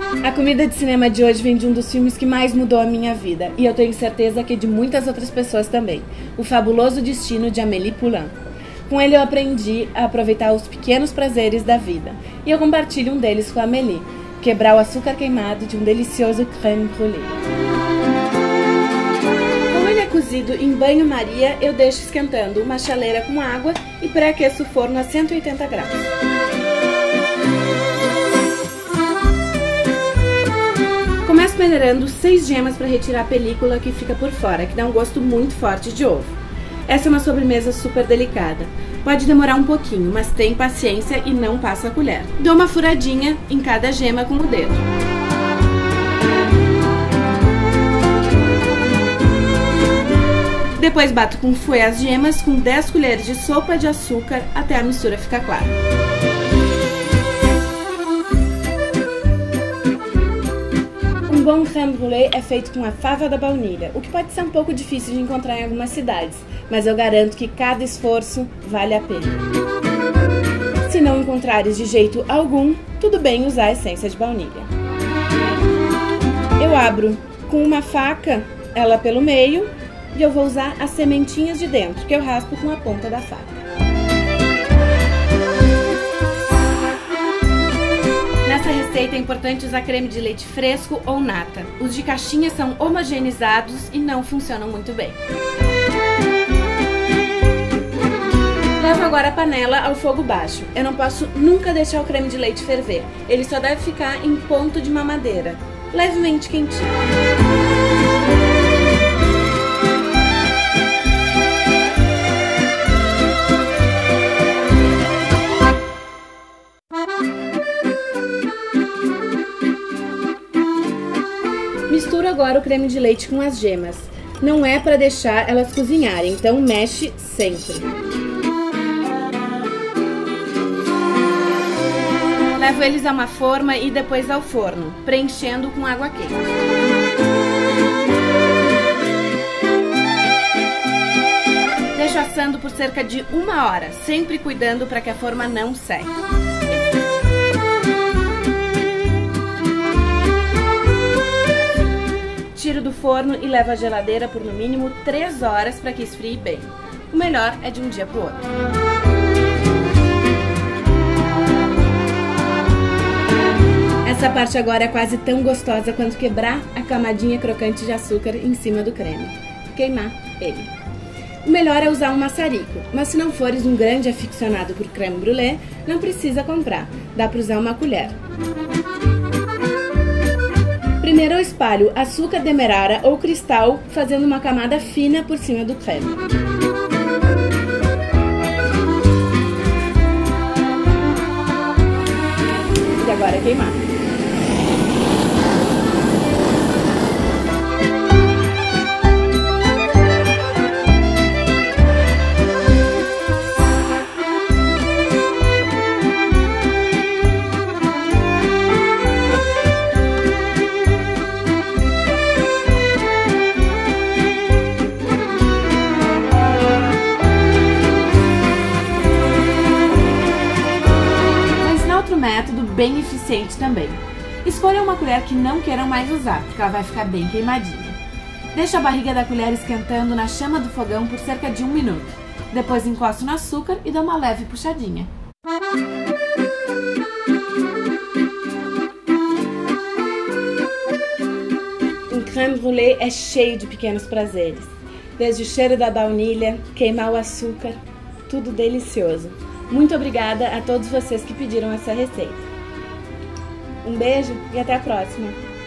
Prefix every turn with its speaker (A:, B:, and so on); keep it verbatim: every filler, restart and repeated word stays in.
A: A comida de cinema de hoje vem de um dos filmes que mais mudou a minha vida, e eu tenho certeza que de muitas outras pessoas também, O Fabuloso Destino de Amélie Poulain. Com ele eu aprendi a aproveitar os pequenos prazeres da vida, e eu compartilho um deles com a Amélie, quebrar o açúcar queimado de um delicioso crème brûlée. Como ele é cozido em banho-maria, eu deixo esquentando uma chaleira com água e pré-aqueço o forno a cento e oitenta graus. Começo peneirando seis gemas para retirar a película que fica por fora, que dá um gosto muito forte de ovo. Essa é uma sobremesa super delicada. Pode demorar um pouquinho, mas tem paciência e não passa a colher. Dou uma furadinha em cada gema com o dedo. Depois bato com fouet as gemas com dez colheres de sopa de açúcar até a mistura ficar clara. Um bom crème brûlée é feito com a fava da baunilha, o que pode ser um pouco difícil de encontrar em algumas cidades, mas eu garanto que cada esforço vale a pena. Se não encontrares de jeito algum, tudo bem usar a essência de baunilha. Eu abro com uma faca ela pelo meio e eu vou usar as sementinhas de dentro, que eu raspo com a ponta da faca. Nessa receita é importante usar creme de leite fresco ou nata. Os de caixinha são homogeneizados e não funcionam muito bem. Levo agora a panela ao fogo baixo. Eu não posso nunca deixar o creme de leite ferver. Ele só deve ficar em ponto de mamadeira, levemente quentinho. Misturo agora o creme de leite com as gemas. Não é para deixar elas cozinharem, então mexe sempre. Levo eles a uma forma e depois ao forno, preenchendo com água quente. Deixo assando por cerca de uma hora, sempre cuidando para que a forma não seque. Tiro do forno e levo à geladeira por no mínimo três horas para que esfrie bem. O melhor é de um dia para o outro. Essa parte agora é quase tão gostosa quanto quebrar a camadinha crocante de açúcar em cima do creme. Queimar ele. O melhor é usar um maçarico, mas se não fores um grande aficionado por crème brûlée, não precisa comprar. Dá para usar uma colher. Primeiro eu espalho açúcar demerara ou cristal, fazendo uma camada fina por cima do creme. E agora queimar. Método bem eficiente também. Escolha uma colher que não queiram mais usar, porque ela vai ficar bem queimadinha. Deixa a barriga da colher esquentando na chama do fogão por cerca de um minuto. Depois encosto no açúcar e dou uma leve puxadinha. Um crème brûlée é cheio de pequenos prazeres. Desde o cheiro da baunilha, queimar o açúcar, tudo delicioso. Muito obrigada a todos vocês que pediram essa receita. Um beijo e até a próxima!